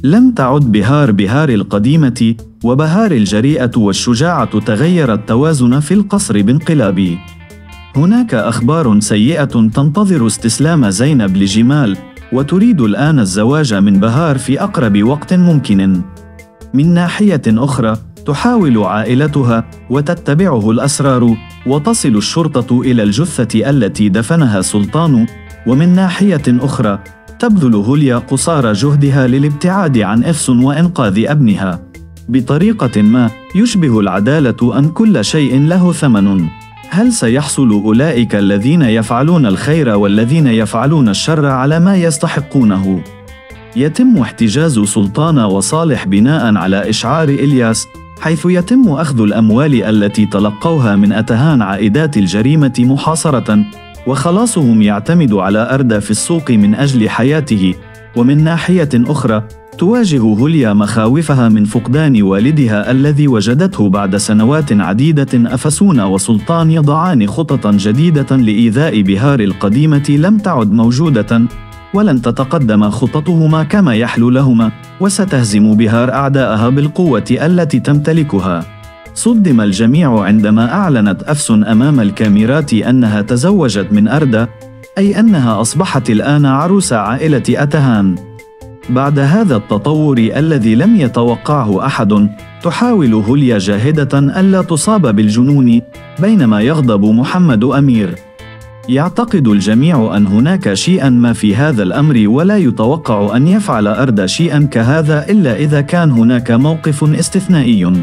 لم تعد بهار القديمة، وبهار الجريئة والشجاعة تغير التوازن في القصر بانقلاب. هناك أخبار سيئة تنتظر استسلام زينب لجمال، وتريد الآن الزواج من بهار في أقرب وقت ممكن. من ناحية أخرى، تحاول عائلتها وتتبعه الأسرار، وتصل الشرطة إلى الجثة التي دفنها سلطان. ومن ناحية أخرى، تبذل هوليا قصارى جهدها للابتعاد عن إفسون وإنقاذ ابنها. بطريقة ما، يشبه العدالة أن كل شيء له ثمن. هل سيحصل أولئك الذين يفعلون الخير والذين يفعلون الشر على ما يستحقونه؟ يتم احتجاز سلطان وصالح بناء على إشعار إلياس، حيث يتم أخذ الأموال التي تلقوها من أتهان عائدات الجريمة محاصرة، وخلاصهم يعتمد على أردى في السوق من أجل حياته. ومن ناحية أخرى، تواجه هوليا مخاوفها من فقدان والدها الذي وجدته بعد سنوات عديدة. أفسون وسلطان يضعان خططا جديدة لإيذاء بهار القديمة لم تعد موجودة، ولن تتقدم خططهما كما يحلو لهما، وستهزم بهار أعداءها بالقوة التي تمتلكها. صدم الجميع عندما أعلنت أفسون أمام الكاميرات أنها تزوجت من أردى، أي أنها أصبحت الآن عروس عائلة أتهان. بعد هذا التطور الذي لم يتوقعه أحد، تحاول هوليا جاهدة ألا تصاب بالجنون، بينما يغضب محمد أمير. يعتقد الجميع أن هناك شيئا ما في هذا الأمر، ولا يتوقع أن يفعل أردى شيئا كهذا إلا إذا كان هناك موقف استثنائي.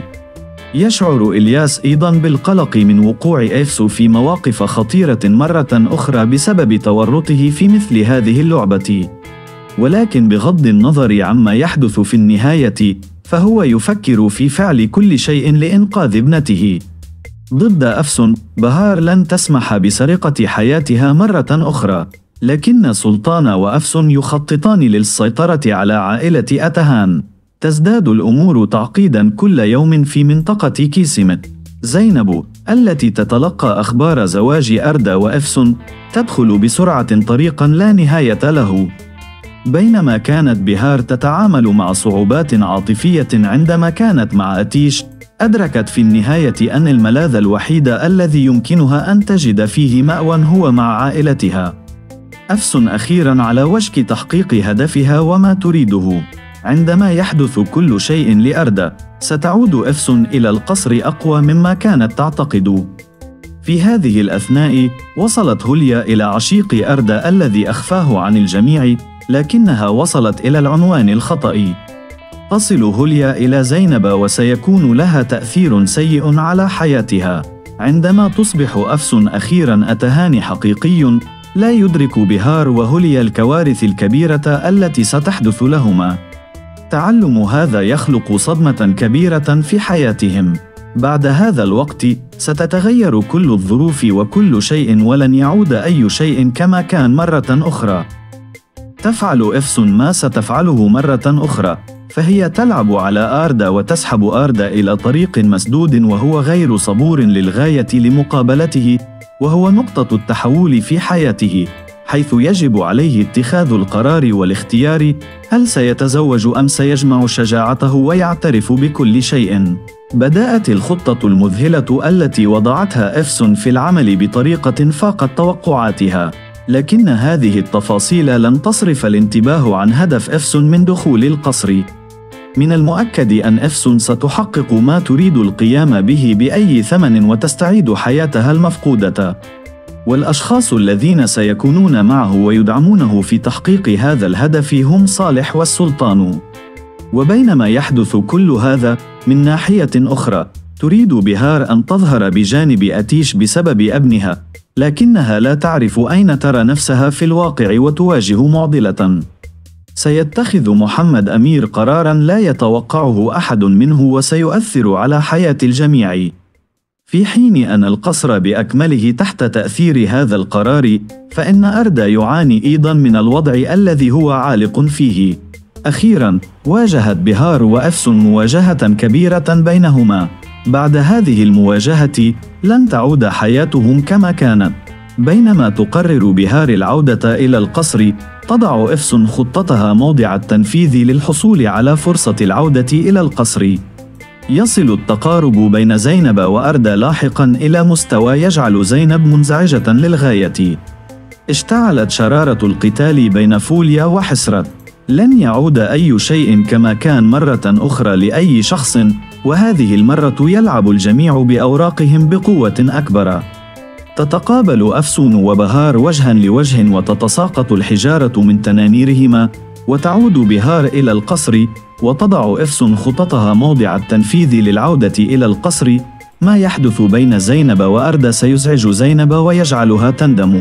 يشعر إلياس أيضا بالقلق من وقوع إفسو في مواقف خطيرة مرة أخرى بسبب تورطه في مثل هذه اللعبة، ولكن بغض النظر عما يحدث في النهاية، فهو يفكر في فعل كل شيء لإنقاذ ابنته. ضد أفسون، بهار لن تسمح بسرقة حياتها مرة أخرى، لكن سلطان وأفسون يخططان للسيطرة على عائلة أتهان. تزداد الأمور تعقيدا كل يوم في منطقة كيسمت. زينب التي تتلقى أخبار زواج أردى وإفسون تدخل بسرعة طريقا لا نهاية له. بينما كانت بهار تتعامل مع صعوبات عاطفية عندما كانت مع أتيش، أدركت في النهاية أن الملاذ الوحيد الذي يمكنها أن تجد فيه مأوى هو مع عائلتها. أفسون أخيرا على وشك تحقيق هدفها وما تريده. عندما يحدث كل شيء لأردى، ستعود أفسون إلى القصر أقوى مما كانت تعتقد. في هذه الأثناء، وصلت هوليا إلى عشيق أردى الذي أخفاه عن الجميع، لكنها وصلت إلى العنوان الخطأ. تصل هوليا إلى زينب، وسيكون لها تأثير سيء على حياتها. عندما تصبح أفسون أخيرا أتهان حقيقي، لا يدرك بهار وهوليا الكوارث الكبيرة التي ستحدث لهما. تعلم هذا يخلق صدمة كبيرة في حياتهم. بعد هذا الوقت ستتغير كل الظروف وكل شيء، ولن يعود أي شيء كما كان مرة أخرى. تفعل إفسون ما ستفعله مرة أخرى، فهي تلعب على أردى وتسحب أردى إلى طريق مسدود، وهو غير صبور للغاية لمقابلته، وهو نقطة التحول في حياته، حيث يجب عليه اتخاذ القرار والاختيار: هل سيتزوج أم سيجمع شجاعته ويعترف بكل شيء؟ بدأت الخطة المذهلة التي وضعتها إفسون في العمل بطريقة فاقت توقعاتها، لكن هذه التفاصيل لن تصرف الانتباه عن هدف إفسون من دخول القصر. من المؤكد أن إفسون ستحقق ما تريد القيام به بأي ثمن، وتستعيد حياتها المفقودة. والأشخاص الذين سيكونون معه ويدعمونه في تحقيق هذا الهدف هم صالح والسلطان. وبينما يحدث كل هذا، من ناحية أخرى، تريد بهار أن تظهر بجانب أتيش بسبب ابنها، لكنها لا تعرف أين ترى نفسها في الواقع، وتواجه معضلة. سيتخذ محمد أمير قراراً لا يتوقعه أحد منه، وسيؤثر على حياة الجميع، في حين أن القصر بأكمله تحت تأثير هذا القرار. فإن أردى يعاني أيضاً من الوضع الذي هو عالق فيه. أخيراً، واجهت بهار وإفسون مواجهة كبيرة بينهما. بعد هذه المواجهة، لن تعود حياتهم كما كانت. بينما تقرر بهار العودة إلى القصر، تضع إفسون خطتها موضع التنفيذ للحصول على فرصة العودة إلى القصر. يصل التقارب بين زينب وأردى لاحقاً إلى مستوى يجعل زينب منزعجة للغاية. اشتعلت شرارة القتال بين فوليا وحسرت. لن يعود أي شيء كما كان مرة أخرى لأي شخص، وهذه المرة يلعب الجميع بأوراقهم بقوة أكبر. تتقابل أفسون وبهار وجها لوجه وتتساقط الحجارة من تنانيرهما، وتعود بهار إلى القصر، وتضع إفسون خططها موضع التنفيذ للعودة إلى القصر. ما يحدث بين زينب وأردى سيزعج زينب ويجعلها تندم.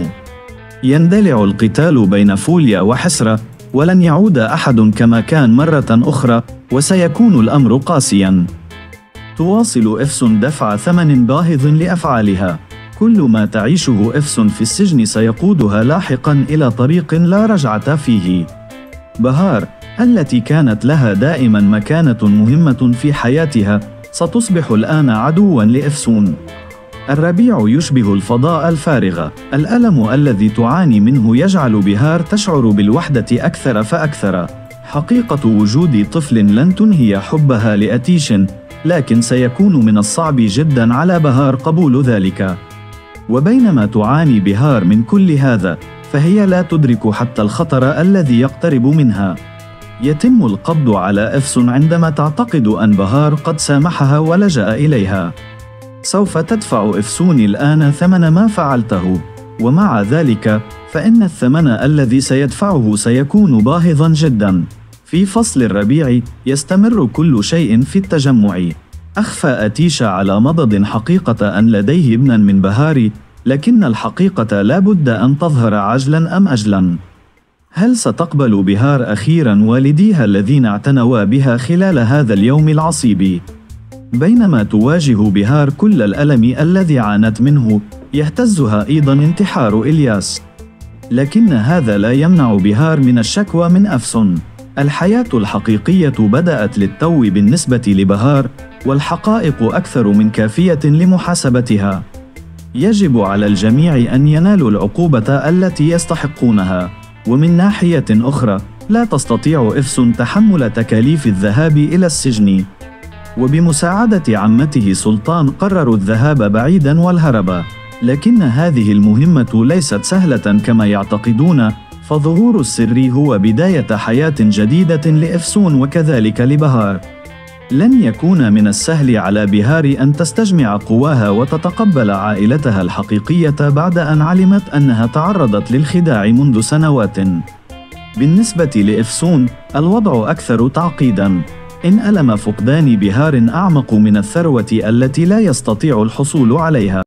يندلع القتال بين فوليا وحسرة، ولن يعود أحد كما كان مرة أخرى، وسيكون الأمر قاسيا. تواصل إفسون دفع ثمن باهظ لأفعالها. كل ما تعيشه إفسون في السجن سيقودها لاحقا إلى طريق لا رجعة فيه. بهار التي كانت لها دائما مكانة مهمة في حياتها ستصبح الآن عدوا لإفسون. الربيع يشبه الفضاء الفارغ. الألم الذي تعاني منه يجعل بهار تشعر بالوحدة أكثر فأكثر. حقيقة وجود طفل لن تنهي حبها لأتيش، لكن سيكون من الصعب جدا على بهار قبول ذلك. وبينما تعاني بهار من كل هذا، فهي لا تدرك حتى الخطر الذي يقترب منها. يتم القبض على إفسون عندما تعتقد أن بهار قد سامحها ولجأ إليها. سوف تدفع إفسون الآن ثمن ما فعلته، ومع ذلك فإن الثمن الذي سيدفعه سيكون باهظا جدا. في فصل الربيع يستمر كل شيء في التجمع. أخفى أتيش على مضض حقيقة أن لديه ابنا من بهار، لكن الحقيقة لا بد أن تظهر عجلا أم أجلا. هل ستقبل بهار أخيرا والديها الذين اعتنوا بها خلال هذا اليوم العصيب؟ بينما تواجه بهار كل الألم الذي عانت منه، يهتزها أيضا انتحار إلياس. لكن هذا لا يمنع بهار من الشكوى من أفسون. الحياة الحقيقية بدأت للتو بالنسبة لبهار، والحقائق أكثر من كافية لمحاسبتها. يجب على الجميع أن ينالوا العقوبة التي يستحقونها. ومن ناحية أخرى، لا تستطيع إفسون تحمل تكاليف الذهاب إلى السجن. وبمساعدة عمته سلطان قرروا الذهاب بعيدا والهرب. لكن هذه المهمة ليست سهلة كما يعتقدون، فظهور السر هو بداية حياة جديدة لإفسون وكذلك لبهار. لن يكون من السهل على بهار أن تستجمع قواها وتتقبل عائلتها الحقيقية بعد أن علمت أنها تعرضت للخداع منذ سنوات. بالنسبة لإفسون، الوضع أكثر تعقيداً. إن ألم فقدان بهار أعمق من الثروة التي لا يستطيع الحصول عليها.